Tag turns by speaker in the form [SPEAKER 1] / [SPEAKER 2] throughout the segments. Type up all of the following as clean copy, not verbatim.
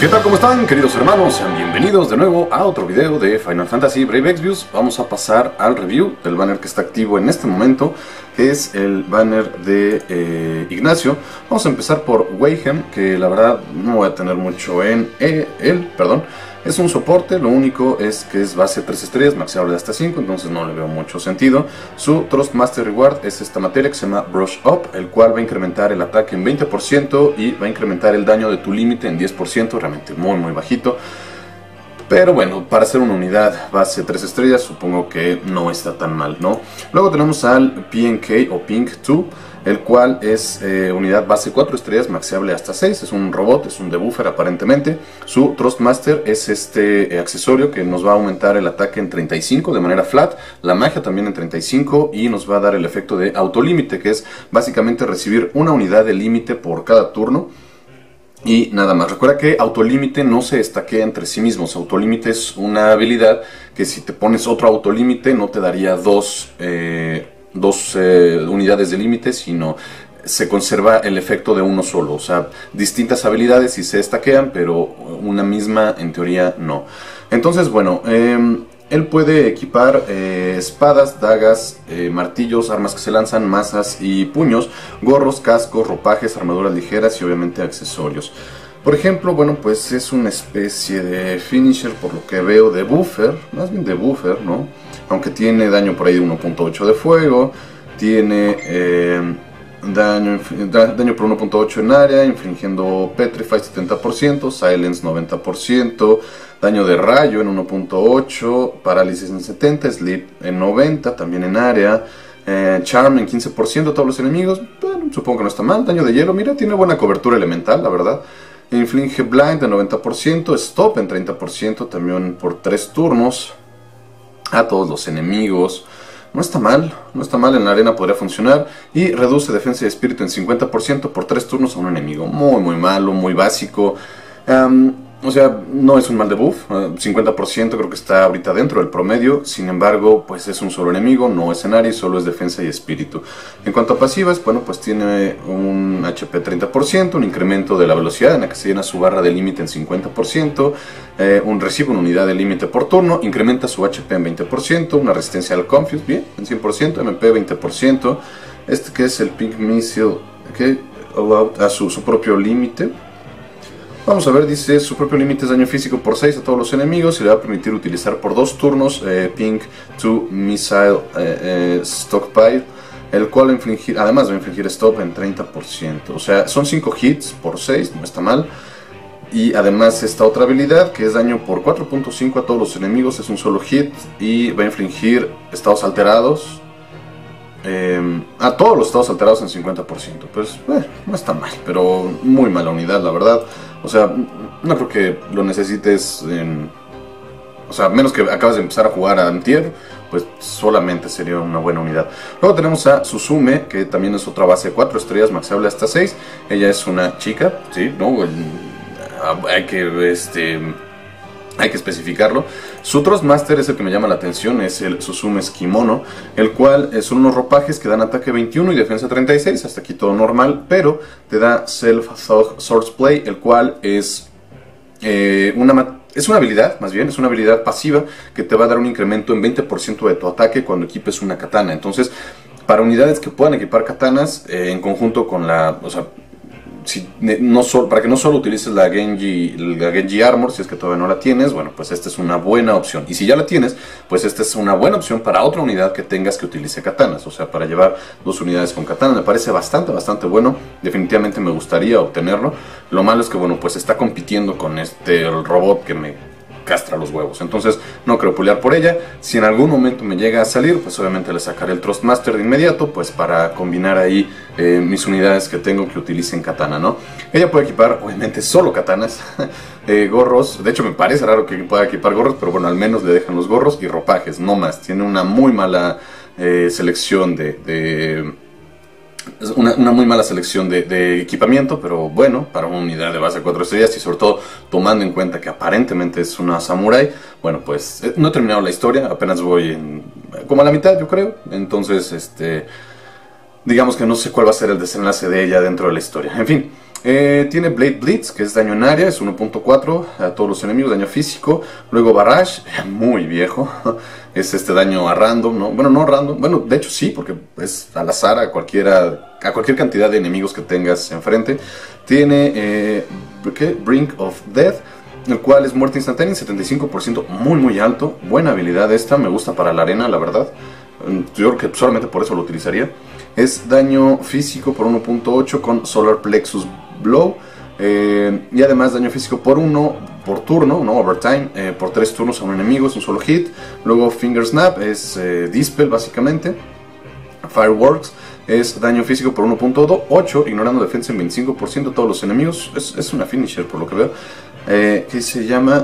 [SPEAKER 1] ¿Qué tal? ¿Cómo están, queridos hermanos? Sean bienvenidos de nuevo a otro video de Final Fantasy Brave Exvius. Vamos a pasar al review del banner que está activo en este momento, que es el banner de Ignacio. Vamos a empezar por Wayhem, que la verdad no voy a tener mucho en él, perdón. Es un soporte, lo único es que es base 3 estrellas, maxeable de hasta 5, entonces no le veo mucho sentido. Su Thrustmaster Reward es esta materia que se llama Brush Up, el cual va a incrementar el ataque en 20% y va a incrementar el daño de tu límite en 10%, realmente muy bajito. Pero bueno, para hacer una unidad base 3 estrellas supongo que no está tan mal, ¿no? Luego tenemos al PNK o Pink 2, el cual es unidad base 4 estrellas, maxeable hasta 6, es un robot, es un debuffer aparentemente. Su Thrustmaster es este accesorio que nos va a aumentar el ataque en 35 de manera flat, la magia también en 35 y nos va a dar el efecto de autolímite, que es básicamente recibir una unidad de límite por cada turno. Y nada más, recuerda que autolímite no se estaquea entre sí mismos. Autolímite es una habilidad que si te pones otro autolímite no te daría dos unidades de límite, sino se conserva el efecto de uno solo. O sea, distintas habilidades sí se estaquean, pero una misma en teoría no. Entonces, bueno, él puede equipar espadas, dagas, martillos, armas que se lanzan, mazas y puños, gorros, cascos, ropajes, armaduras ligeras y obviamente accesorios. Por ejemplo, bueno, pues es una especie de finisher, por lo que veo, de buffer, más bien de buffer, ¿no? Aunque tiene daño por ahí de 1.8 de fuego, tiene daño por 1.8 en área, infligiendo Petrify 70%, Silence 90%, daño de rayo en 1.8, parálisis en 70, Sleep en 90, también en área, Charm en 15% a todos los enemigos, bueno, supongo que no está mal. Daño de hielo, mira, tiene buena cobertura elemental, la verdad. Inflige Blind en 90%, Stop en 30%, también por 3 turnos a todos los enemigos. No está mal, en la arena podría funcionar. Y reduce defensa y espíritu en 50% por 3 turnos a un enemigo. Muy malo, muy básico. O sea, no es un mal debuff, 50% creo que está ahorita dentro del promedio. Sin embargo, pues es un solo enemigo, no es escenario, solo es defensa y espíritu. En cuanto a pasivas, bueno, pues tiene un HP 30%, un incremento de la velocidad en la que se llena su barra de límite en 50%, recibe una unidad de límite por turno, incrementa su HP en 20%, una resistencia al Confuse, bien, en 100%, MP 20%, este que es el Pink Missile, que a su propio límite. Vamos a ver, dice, su propio límite es daño físico por 6 a todos los enemigos y le va a permitir utilizar por 2 turnos Pink 2 Missile Stockpile, el cual además va a infligir Stop en 30%. O sea, son 5 hits por 6, no está mal. Y además esta otra habilidad, que es daño por 4.5 a todos los enemigos, es un solo hit y va a infligir estados alterados. A todos los estados alterados en 50%. Pues no está mal, pero muy mala unidad, la verdad. O sea, no creo que lo necesites o sea, menos que acabas de empezar a jugar a Antier, pues solamente sería una buena unidad. Luego tenemos a Suzume, que también es otra base de 4 estrellas, maxeable hasta 6. Ella es una chica, ¿sí? ¿No? Hay que especificarlo. Su Thrustmaster es el que me llama la atención, es el Suzume's Kimono, el cual son unos ropajes que dan ataque 21 y defensa 36, hasta aquí todo normal, pero te da Self-Thug Swordplay, el cual es una habilidad, más bien, es una habilidad pasiva que te va a dar un incremento en 20% de tu ataque cuando equipes una katana. Entonces, para unidades que puedan equipar katanas, en conjunto con o sea, para que no solo utilices la Genji Armor, si es que todavía no la tienes, bueno, pues esta es una buena opción. Y si ya la tienes, pues esta es una buena opción para otra unidad que tengas que utilice katanas. O sea, para llevar 2 unidades con katana, me parece bastante bueno. Definitivamente me gustaría obtenerlo. Lo malo es que, bueno, pues está compitiendo con el robot que me castra los huevos. Entonces no creo pulear por ella. Si en algún momento me llega a salir, pues obviamente le sacaré el Thrustmaster de inmediato, pues para combinar ahí mis unidades que tengo que utilicen katana, ¿no? Ella puede equipar obviamente solo katanas, gorros. De hecho me parece raro que pueda equipar gorros, pero bueno, al menos le dejan los gorros y ropajes, no más. Tiene una muy mala selección una muy mala selección de equipamiento, pero bueno, para una unidad de base 4 estrellas y sobre todo tomando en cuenta que aparentemente es una samurai, bueno, pues no he terminado la historia, apenas voy como a la mitad, yo creo. Entonces, digamos que no sé cuál va a ser el desenlace de ella dentro de la historia. En fin, Tiene Blade Blitz, que es daño en área, es 1.4 a todos los enemigos, daño físico. Luego Barrage, muy viejo, es este daño a random, ¿no? Bueno, no random, bueno, de hecho sí, porque es al azar a cualquier cantidad de enemigos que tengas enfrente. Tiene Brink of Death, el cual es muerte instantánea, 75%, muy alto. Buena habilidad esta, me gusta para la arena, la verdad. Yo creo que solamente por eso lo utilizaría. Es daño físico por 1.8 con Solar Plexus Blow. Y además daño físico por 1 por turno, no overtime, por 3 turnos a un enemigo, es un solo hit. Luego Finger Snap, es Dispel básicamente. Fireworks es daño físico por 1.8, ignorando defensa en 25% a todos los enemigos. Es una finisher por lo que veo. Que se llama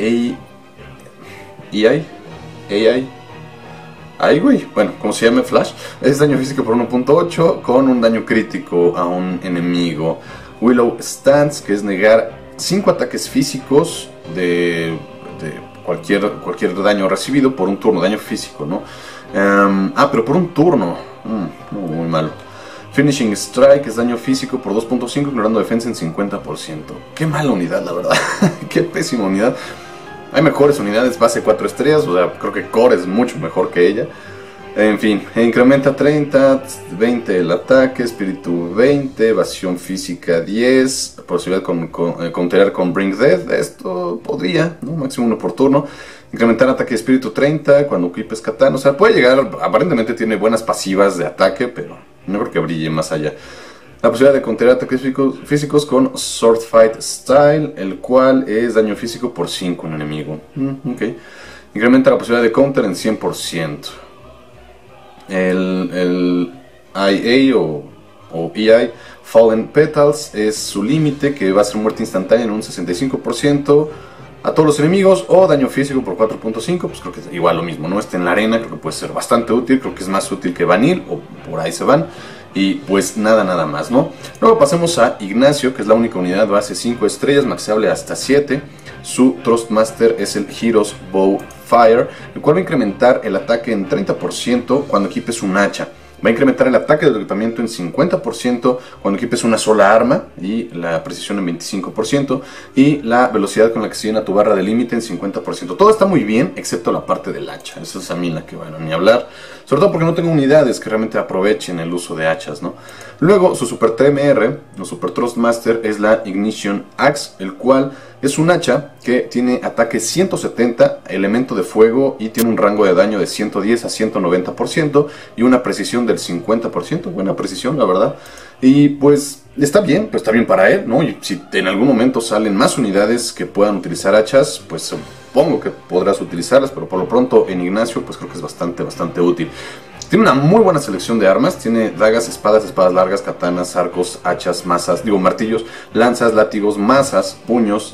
[SPEAKER 1] AI. Ay, güey, bueno, como se llama Flash, es daño físico por 1.8 con un daño crítico a un enemigo. Willow Stance, que es negar 5 ataques físicos de cualquier daño recibido por un turno, daño físico, ¿no? Pero por un turno, muy malo. Finishing Strike es daño físico por 2.5, ignorando defensa en 50%. Qué mala unidad, la verdad, qué pésima unidad. Hay mejores unidades, base 4 estrellas, o sea, creo que Core es mucho mejor que ella. En fin, incrementa 30, 20 el ataque, espíritu 20, evasión física 10, posibilidad de counterar con Bring Death, esto podría, ¿no? Máximo 1 por turno. Incrementar ataque de espíritu 30 cuando equipes katana, o sea, puede llegar, aparentemente tiene buenas pasivas de ataque, pero no creo que brille más allá. La posibilidad de counterar ataques físicos con Sword Fight Style, el cual es daño físico por 5 un enemigo. Okay. Incrementa la posibilidad de counter en 100%. El IA o EI Fallen Petals es su límite, que va a ser muerte instantánea en un 65% a todos los enemigos, o daño físico por 4.5, pues creo que es igual lo mismo, ¿no? Este en la arena creo que puede ser bastante útil, creo que es más útil que Vanille, o por ahí se van. Y pues nada más, ¿no? Luego pasemos a Ignacio, que es la única unidad base 5 estrellas, maxeable hasta 7. Su Thrustmaster es el Hero's Bow Fire, el cual va a incrementar el ataque en 30% cuando equipes un hacha. Va a incrementar el ataque de equipamiento en 50% cuando equipes una sola arma y la precisión en 25% y la velocidad con la que se llena tu barra de límite en 50%. Todo está muy bien excepto la parte del hacha. Esa es a mí la que bueno, ni hablar. Sobre todo porque no tengo unidades que realmente aprovechen el uso de hachas, ¿no? Luego su Super TMR, o Super Thrustmaster, es la Ignition Axe, el cual es un hacha que tiene ataque 170, elemento de fuego, y tiene un rango de daño de 110 a 190% y una precisión del 50%, buena precisión la verdad. Y pues está bien, pues está bien para él, ¿no? Y si en algún momento salen más unidades que puedan utilizar hachas, pues supongo que podrás utilizarlas, pero por lo pronto en Ignacio pues creo que es bastante útil. Tiene una muy buena selección de armas, tiene dagas, espadas largas, katanas, arcos, hachas, mazas, martillos, lanzas, látigos, mazas, puños,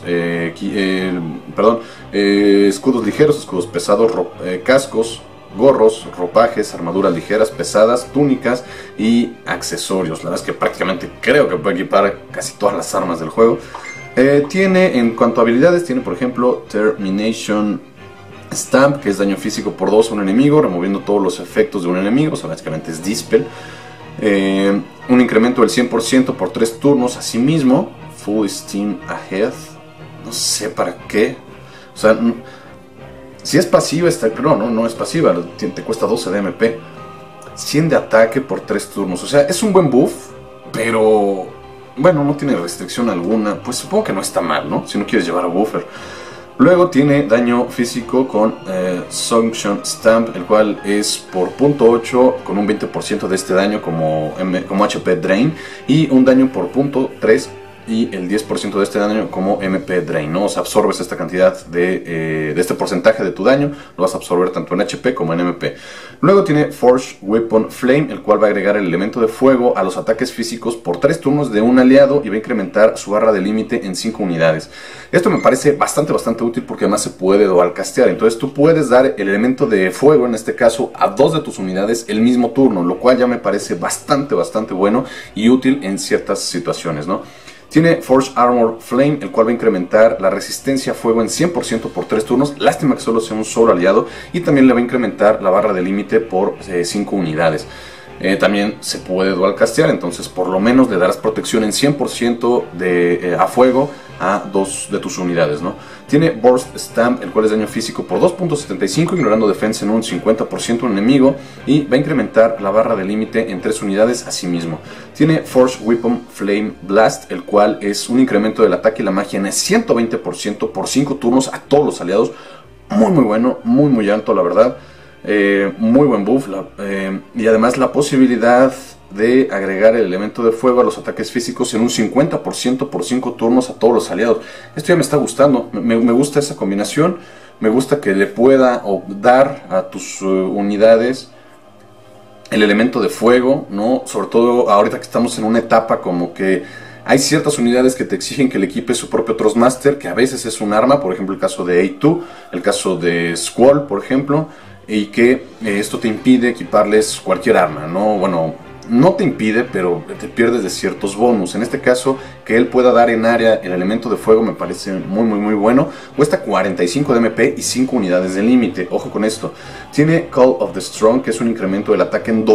[SPEAKER 1] escudos ligeros, escudos pesados, cascos, gorros, ropajes, armaduras ligeras, pesadas, túnicas y accesorios. La verdad es que prácticamente creo que puede equipar casi todas las armas del juego. Tiene, en cuanto a habilidades, tiene por ejemplo Termination Stamp, que es daño físico por 2 a un enemigo, removiendo todos los efectos de un enemigo, o sea, básicamente es Dispel. Un incremento del 100% por 3 turnos, asimismo, Full Steam Ahead, no sé para qué, o sea, si es pasiva, pero no es pasiva, te cuesta 12 de MP, 100 de ataque por 3 turnos, o sea, es un buen buff, pero bueno, no tiene restricción alguna, pues supongo que no está mal, ¿no? Si no quieres llevar a buffer. Luego tiene daño físico con Sunction Stamp, el cual es por 0.8 con un 20% de este daño como HP Drain, y un daño por 0.3 y el 10% de este daño como MP Drain, ¿no? O sea, absorbes esta cantidad de este porcentaje de tu daño, lo vas a absorber tanto en HP como en MP. Luego tiene Forge Weapon Flame, el cual va a agregar el elemento de fuego a los ataques físicos por 3 turnos de un aliado y va a incrementar su barra de límite en 5 unidades. Esto me parece bastante útil porque además se puede dual castear, entonces tú puedes dar el elemento de fuego, en este caso, a 2 de tus unidades el mismo turno, lo cual ya me parece bastante bueno y útil en ciertas situaciones, ¿no? Tiene Forge Armor Flame, el cual va a incrementar la resistencia a fuego en 100% por 3 turnos. Lástima que solo sea un solo aliado. Y también le va a incrementar la barra de límite por 5 unidades. También se puede dual castear, entonces por lo menos le darás protección en 100% a fuego a 2 de tus unidades, ¿no? Tiene Burst Stamp, el cual es daño físico por 2.75, ignorando defensa en un 50% un enemigo, y va a incrementar la barra de límite en 3 unidades a sí mismo. Tiene Force Weapon Flame Blast, el cual es un incremento del ataque y la magia en el 120% por 5 turnos a todos los aliados. Muy bueno, muy alto la verdad. Muy buen buff, y además la posibilidad de agregar el elemento de fuego a los ataques físicos en un 50% por 5 turnos a todos los aliados. Esto ya me está gustando, me gusta esa combinación, me gusta que le pueda dar a tus unidades el elemento de fuego, ¿no? Sobre todo ahorita que estamos en una etapa como que hay ciertas unidades que te exigen que le equipes su propio Thrustmaster, que a veces es un arma, por ejemplo el caso de A2, el caso de Squall, por ejemplo, y que esto te impide equiparles cualquier arma, ¿no? Bueno, no te impide, pero te pierdes de ciertos bonus. En este caso, que él pueda dar en área el elemento de fuego me parece muy bueno. Cuesta 45 de MP y 5 unidades de límite. Ojo con esto. Tiene Call of the Strong, que es un incremento del ataque en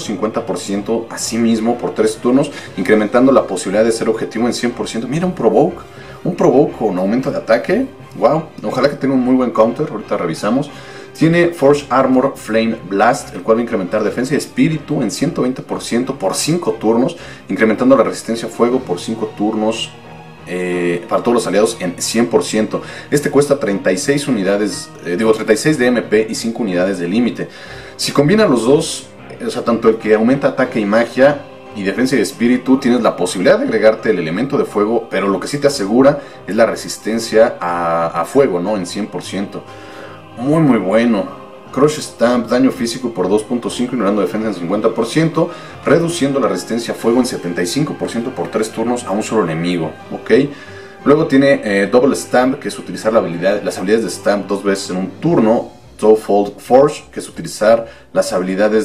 [SPEAKER 1] 250% a sí mismo por 3 turnos, incrementando la posibilidad de ser objetivo en 100%. Mira, un Provoke con aumento de ataque. Wow, ojalá que tenga un muy buen counter. Ahorita revisamos. Tiene Forge Armor Flame Blast, el cual va a incrementar defensa y espíritu en 120% por 5 turnos, incrementando la resistencia a fuego por 5 turnos para todos los aliados en 100%. Este cuesta 36 unidades, 36 de MP y 5 unidades de límite. Si combinan los dos, o sea, tanto el que aumenta ataque y magia y defensa y espíritu, tienes la posibilidad de agregarte el elemento de fuego, pero lo que sí te asegura es la resistencia a fuego, ¿no? En 100%. Muy bueno. Crush Stamp, daño físico por 2.5, ignorando defensa en 50%, reduciendo la resistencia a fuego en 75% por 3 turnos a un solo enemigo. Ok. Luego tiene Double Stamp, que es utilizar las habilidades de Stamp 2 veces en un turno. Twofold Forge, que es utilizar las habilidades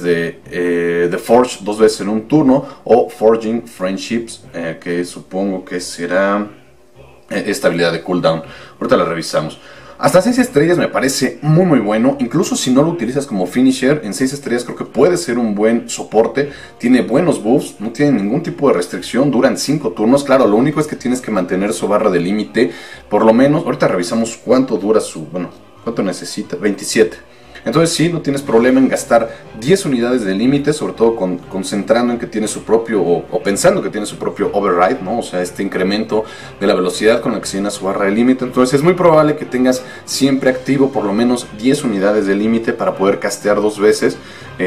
[SPEAKER 1] de Forge 2 veces en un turno. O Forging Friendships, que supongo que será esta habilidad de cooldown. Ahorita la revisamos. Hasta 6 estrellas me parece muy bueno, incluso si no lo utilizas como finisher, en 6 estrellas creo que puede ser un buen soporte, tiene buenos buffs, no tiene ningún tipo de restricción, duran 5 turnos, claro, lo único es que tienes que mantener su barra de límite, por lo menos, ahorita revisamos cuánto dura cuánto necesita, 27. Entonces sí, no tienes problema en gastar 10 unidades de límite, sobre todo concentrando en que tiene su propio, o pensando que tiene su propio override, ¿no? O sea, este incremento de la velocidad con la que se llena su barra de límite. Entonces es muy probable que tengas siempre activo por lo menos 10 unidades de límite para poder castear 2 veces,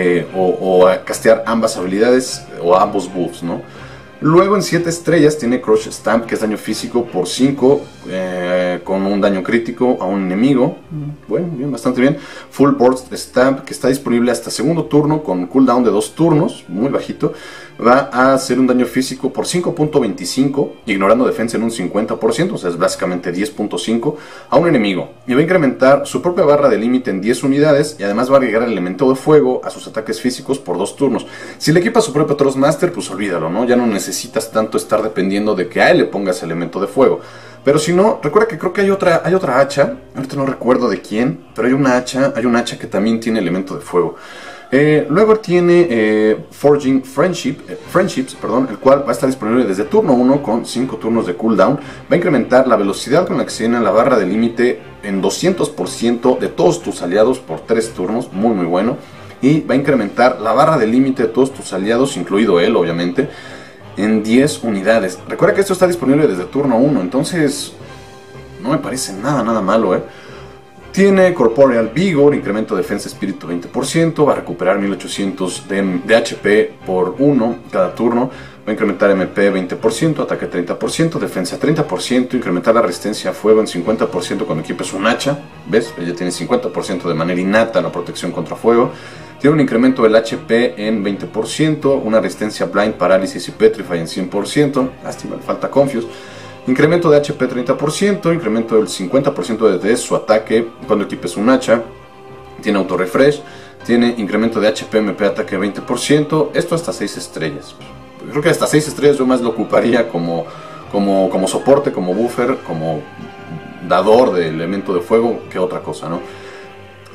[SPEAKER 1] o castear ambas habilidades o ambos buffs, ¿no? Luego en 7 estrellas tiene Crush Stamp, que es daño físico por 5, con un daño crítico a un enemigo. Bueno, bien, bastante bien. Full Burst Stamp, que está disponible hasta segundo turno con cooldown de 2 turnos, muy bajito. Va a hacer un daño físico por 5.25, ignorando defensa en un 50%, o sea, es básicamente 10.5 a un enemigo. Y va a incrementar su propia barra de límite en 10 unidades y además va a agregar el elemento de fuego a sus ataques físicos por 2 turnos. Si le equipas su propio Thrustmaster, pues olvídalo, ¿no? Ya no necesitas tanto estar dependiendo de que a él le pongas elemento de fuego. Pero si no, recuerda que creo que hay otra hacha, ahorita no recuerdo de quién, pero hay una hacha que también tiene elemento de fuego. Luego tiene Forging Friendships, el cual va a estar disponible desde turno 1 con 5 turnos de cooldown. Va a incrementar la velocidad con la que se llena la barra de límite en 200% de todos tus aliados por 3 turnos, muy bueno. Y va a incrementar la barra de límite de todos tus aliados, incluido él obviamente, en 10 unidades. Recuerda que esto está disponible desde turno 1, entonces no me parece nada malo, Tiene Corporeal Vigor, incremento de defensa espíritu 20%, va a recuperar 1800 de HP por 1 cada turno, va a incrementar MP 20%, ataque 30%, defensa 30%, incrementar la resistencia a fuego en 50% cuando equipes un hacha, ¿ves? Ella tiene 50% de manera innata la protección contra fuego. Tiene un incremento del HP en 20%, una resistencia Blind, Parálisis y Petrify en 100%, lástima, le falta Confuse. Incremento de HP 30%, incremento del 50% de su ataque cuando equipes un hacha. Tiene auto refresh, tiene incremento de HP, MP, ataque 20%. Esto hasta 6 estrellas. Creo que hasta 6 estrellas yo más lo ocuparía como soporte, como buffer, como dador de elemento de fuego que otra cosa, ¿no?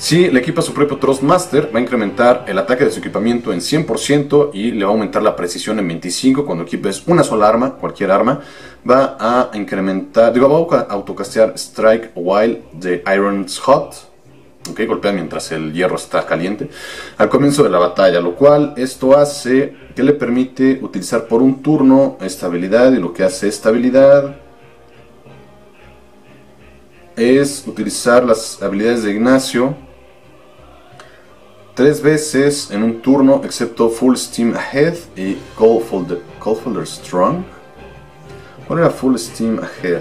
[SPEAKER 1] Si le equipa su propio Thrustmaster, va a incrementar el ataque de su equipamiento en 100% y le va a aumentar la precisión en 25%. Cuando equipes una sola arma, cualquier arma, va a incrementar, va a autocastear Strike While the Iron's Hot. Ok, golpea mientras el hierro está caliente al comienzo de la batalla, lo cual esto hace que le permite utilizar por un turno esta habilidad, y lo que hace esta habilidad es utilizar las habilidades de Ignacio 3 veces en un turno, excepto Full Steam Ahead y Cold Folder Strong. ¿Cuál era Full Steam Ahead?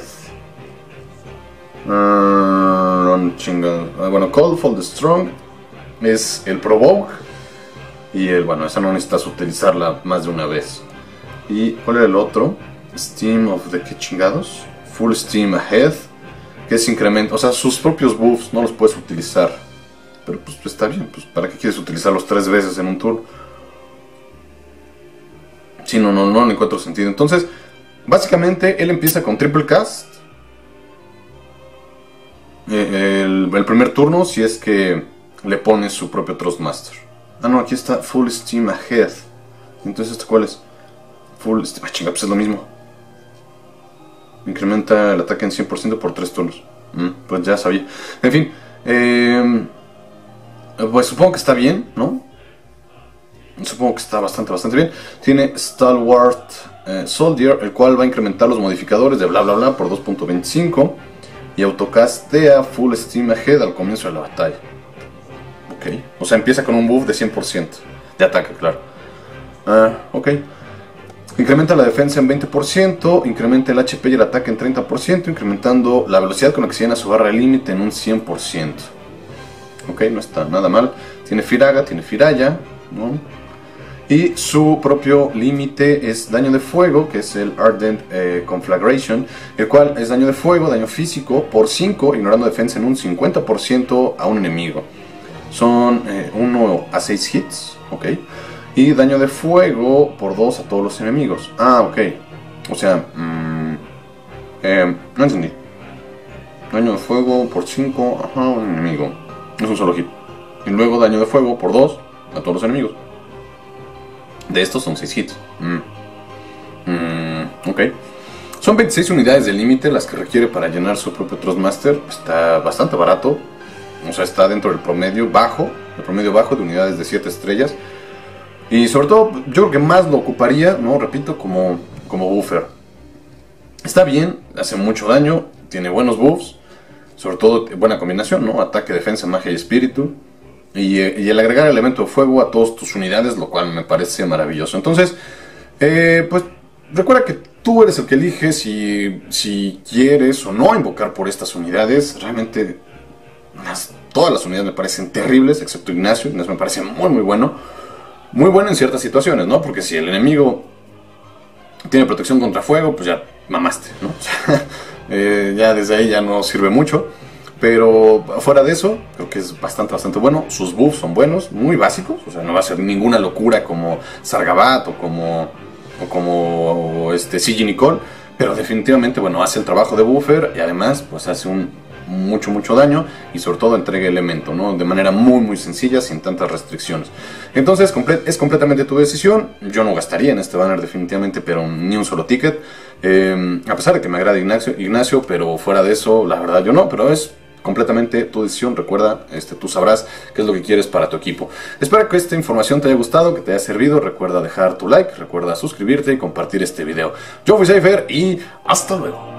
[SPEAKER 1] Bueno, Cold Folder Strong es el Provoke. Y bueno, esa no necesitas utilizarla más de una vez. ¿Y cuál era el otro? Steam of the ¿qué chingados? Full Steam Ahead, que es incremento, o sea, sus propios buffs no los puedes utilizar. Pero pues está bien, pues ¿para qué quieres utilizarlos 3 veces en un turno? Sí, no le encuentro sentido. Entonces, básicamente él empieza con triple cast el primer turno, si es que le pones su propio Thrustmaster. Ah, no, aquí está Full Steam Ahead. Entonces, ¿este cuál es? Full Steam, chinga, pues es lo mismo. Incrementa el ataque en 100% por 3 turnos. Pues ya sabía. En fin, pues supongo que está bien, ¿no? Supongo que está bastante bien. Tiene Stalwart Soldier, el cual va a incrementar los modificadores de bla bla bla por 2.25. Y autocastea Full Steam Ahead al comienzo de la batalla. Ok, o sea, empieza con un buff de 100% de ataque, claro. Ok. Incrementa la defensa en 20%, incrementa el HP y el ataque en 30%, incrementando la velocidad con la que se llena su barra de límite en un 100%. Ok, no está nada mal. Tiene Firaga, tiene Firaya, ¿no? Y su propio límite es daño de fuego, que es el Ardent Conflagration, el cual es daño de fuego, daño físico por 5, ignorando defensa en un 50% a un enemigo. Son 1 a 6 hits, ok. Y daño de fuego por 2 a todos los enemigos. Ok. O sea, no entendí. Daño de fuego por 5 a un enemigo. Es un solo hit. Y luego daño de fuego por 2 a todos los enemigos. De estos son 6 hits. Ok. Son 26 unidades de límite las que requiere para llenar su propio Thrustmaster. Está bastante barato. O sea, está dentro del promedio bajo. El promedio bajo de unidades de 7 estrellas. Y sobre todo, yo creo que más lo ocuparía, ¿no? Repito, como buffer. Está bien, hace mucho daño, tiene buenos buffs. Sobre todo, buena combinación, ¿no? Ataque, defensa, magia y espíritu. Y el agregar elemento de fuego a todas tus unidades, lo cual me parece maravilloso. Entonces, pues recuerda que tú eres el que elige si quieres o no invocar por estas unidades. Realmente, todas las unidades me parecen terribles, excepto Ignacio. Ignacio me parece muy bueno. Muy bueno en ciertas situaciones, ¿no? Porque si el enemigo tiene protección contra fuego, pues ya mamaste, ¿no? O sea, ya desde ahí ya no sirve mucho. Pero fuera de eso, creo que es bastante bueno. Sus buffs son buenos, muy básicos. O sea, no va a ser ninguna locura como Sargabat o como CG Nicole. Pero definitivamente, bueno, hace el trabajo de buffer y además, pues hace mucho daño. Y sobre todo entrega elemento, ¿no? De manera muy sencilla, sin tantas restricciones. Entonces, es completamente tu decisión. Yo no gastaría en este banner definitivamente, pero ni un solo ticket. A pesar de que me agrada Ignacio, pero fuera de eso, la verdad yo no. Pero es completamente tu decisión. Recuerda, tú sabrás qué es lo que quieres para tu equipo. Espero que esta información te haya gustado, que te haya servido. Recuerda dejar tu like, recuerda suscribirte y compartir este video. Yo fui Cypher y hasta luego.